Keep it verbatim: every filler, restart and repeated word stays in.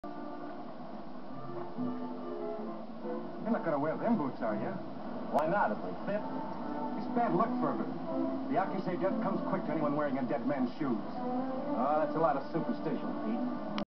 You're not gonna wear them boots, are you? Why not, if they fit? It's bad luck, Ferber. The Akuse death comes quick to anyone wearing a dead man's shoes. Oh, that's a lot of superstition, Pete.